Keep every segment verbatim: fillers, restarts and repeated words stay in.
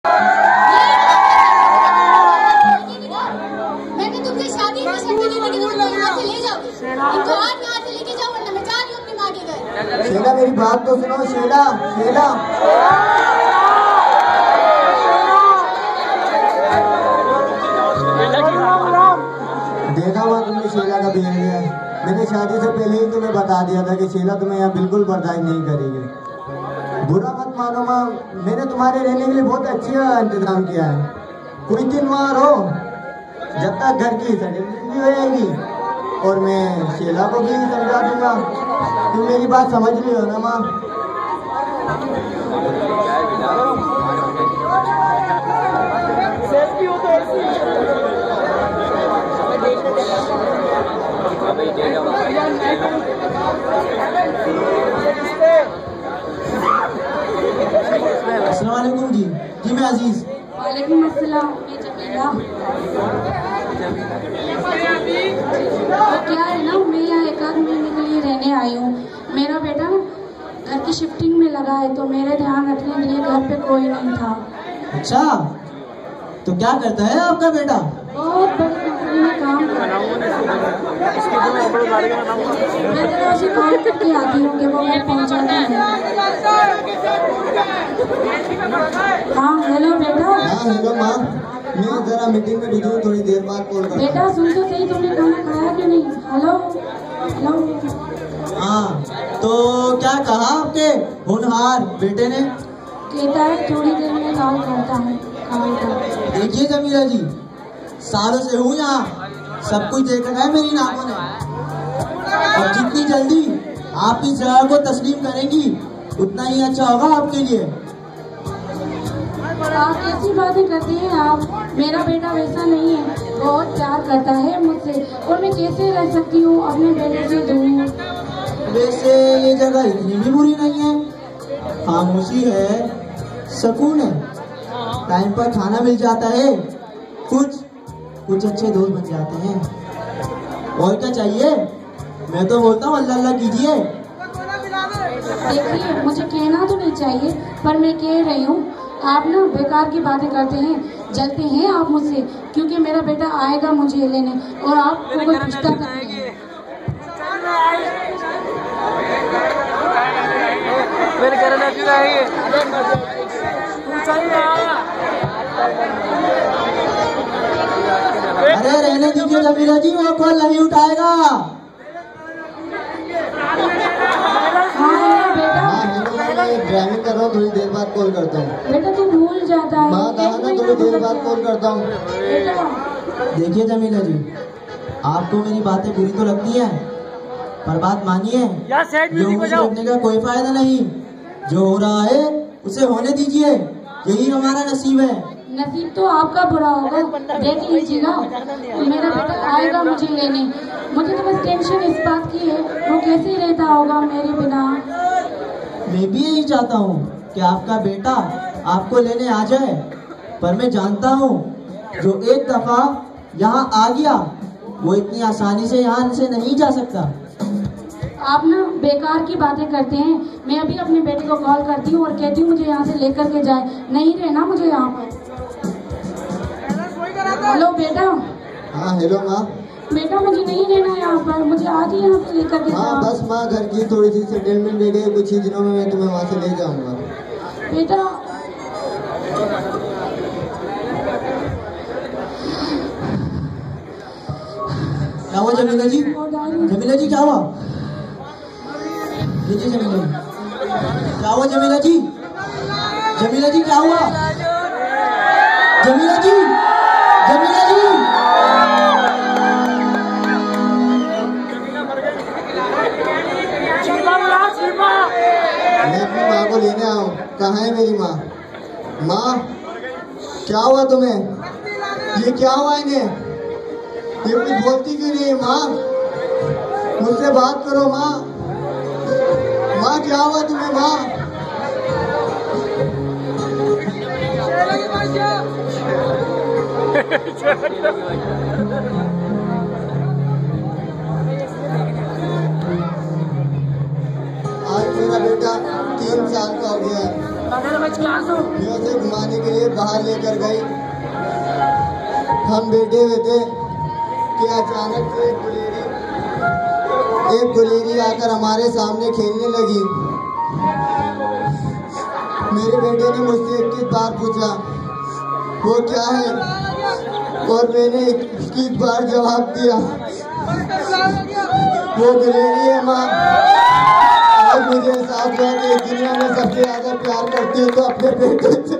मैंने तुमसे शादी की शर्त दी थी कि तुम यहाँ से ले जाओ, इनको आज यहाँ से लेके जाओ वरना मैं जा रही हूँ अपनी माँ के घर। शीला मेरी बात तो सुनो, शीला शीला देखा हुआ तुमने शीला का बिहेवियर। मैंने शादी से पहले ही तुम्हें बता दिया था कि शीला तुम्हें यहाँ बिल्कुल बर्दाश्त नहीं करेगी। बुरा मत मानो माँ, मैंने तुम्हारे रहने के लिए बहुत अच्छा इंतजाम किया है। कुछ दिन वहाँ रहो जब तक घर की सेटिंग हो जाएगी, और मैं शीला को भी समझा दूंगा। तुम मेरी बात समझ रही हो ना माँ? अस्सलाम वालेकुम जी। जी मैं अजीज। वालेकुम अस्सलाम। मैं जमीला। और क्या है ना, मैं यहाँ एक आध महीने के लिए रहने आई हूँ। मेरा बेटा घर की शिफ्टिंग में लगा है, तो मेरे ध्यान रखने के लिए घर पे कोई नहीं था। अच्छा, तो क्या करता है आपका बेटा? बहुत बड़ी कंपनी में काम करता है। मैं जरा उसे कॉल करके आती हूँ कि वो घर पहुँचाना है। हाँ हेलो बेटा। हाँ हेलो माँ, मैं जरा मीटिंग में बिजी हूँ, थोड़ी देर बाद कॉल करूँगा। बेटा सुन तो सही, तुमने खाना खाया कि नहीं? Hello hello. हाँ, तो क्या कहा आपके होनहार बेटे ने? कहता है थोड़ी देर में कॉल करता हूँ। देखिए जमीला जी, सालों से हूँ यहाँ, सब कुछ देखा है मेरी नाकों ने। और जितनी जल्दी आप इस जगह को तस्लीम करेंगी उतना ही अच्छा होगा आपके लिए। आप कैसी बातें करते हैं आप? मेरा बेटा वैसा नहीं है, बहुत प्यार करता है मुझसे, और मैं कैसे रह सकती हूँ अपने बेटे से दूर? वैसे ये जगह इतनी भी बुरी नहीं है, खामोशी है, सुकून है, टाइम पर खाना मिल जाता है, कुछ कुछ अच्छे दोस्त बन जाते हैं। और क्या चाहिए? मैं तो बोलता हूँ अल्लाह अल्लाह कीजिए। देखिए मुझे कहना तो नहीं चाहिए, पर मैं कह रही हूँ आप ना बेकार की बातें करते हैं, जलते हैं आप मुझसे, क्योंकि मेरा बेटा आएगा मुझे लेने और आपको कोई पूछता करेंगे। अरे रहने दीजिए जमीला जी, वो कॉल नहीं उठाएगा। ड्राइविंग कर रहा हूँ, थोड़ी देर बाद कॉल करता हूँ। बेटा तू भूल जाता है। बात है ना, थोड़ी देर बाद कॉल करता हूँ। देखिए जमीला जी, आपको मेरी बातें बुरी तो लगती है, पर बात मानिए, रोकने का कोई फायदा नहीं। जो हो रहा है उसे होने दीजिए, यही हमारा नसीब है। नसीब तो आपका बुरा होगा, देख लीजिएगा मेरा बेटा आएगा मुझे लेने। मुझे तो बस टेंशन इस बात की है, वो कैसे रहता होगा मेरे बिना। मैं भी यही चाहता हूँ कि आपका बेटा आपको लेने आ जाए, पर मैं जानता हूँ जो एक दफा यहाँ आ गया वो इतनी आसानी से यहाँ से नहीं जा सकता। आप ना बेकार की बातें करते हैं। मैं अभी अपने बेटे को कॉल करती हूँ और कहती हूँ मुझे यहाँ से लेकर के जाए, नहीं रहना मुझे यहाँ पर। हेलो बेटा। हाँ हेलो माँ। बेटा मुझे नहीं रहना यहाँ पर, मुझे आज ही यहाँ से लेकर के हाँ बस माँ, घर की थोड़ी सी सेटलमेंट ले गई, कुछ ही दिनों में मैं तुम्हें वहाँ से ले जाऊँगा। बेटा क्या हुआ जमीला जी? जमीला जी क्या हुआ? जी जी जमीला जी क्या हुआ? जमीला जी जमीला जी क्या हुआ? जमीला जी जमीला जी मैं अपनी माँ को लेने आऊँ। कहाँ है मेरी माँ? माँ क्या हुआ तुम्हें? ये क्या हुआ इन्हें? ये कुछ बोलती क्यों नहीं है माँ? मुझसे बात करो माँ। माँ क्या हुआ तुम्हें माँ? आज मेरा बेटा तीन साल का हो गया है। मैं उसे घुमाने के लिए बाहर लेकर गई। हम बैठे हुए थे कि अचानक एक गुलेरी एक गुलेरी आकर हमारे सामने खेलने लगी। मेरे बेटे ने मुझसे इक्कीस बार पूछा वो क्या है, और मैंने इक्कीस बार जवाब दिया वो गुलेरी है माँ। आज मुझे एहसास हुआ कि दुनिया में सबसे ज्यादा प्यार करती हूँ तो अपने बेटे से।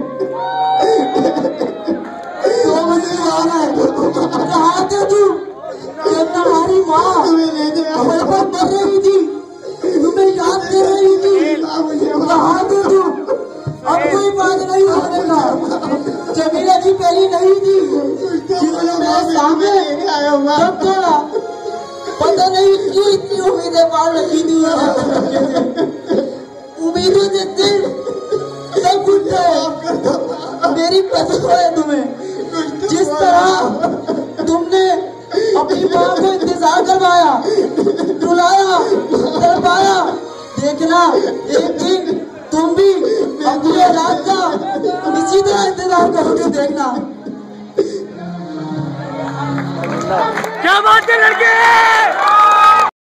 तो मुझे माना है कहाँ थे तू जब तुम्हारी माँ हमारे पास मर रही थी, तुम्हें याद कर रही थी, कहाँ थे तू? अब कोई बात नहीं होने का। जमीला जी पहली नहीं थी जिन्होंने मेरे सामने जब तोड़ा, पता नहीं क्यों इतनी उम्मीदें पार रखी थी। उम्मीदें देते सब कुछ है, मेरी कसम है तुम्हें। जिस तरह तुमने अपनी माँ को इंतजार करवाया, रुलाया, तड़पाया, देखना एक दिन तुम भी अपनी औलाद का इसी तरह इंतजार करोगे। देखना क्या बात है लड़के।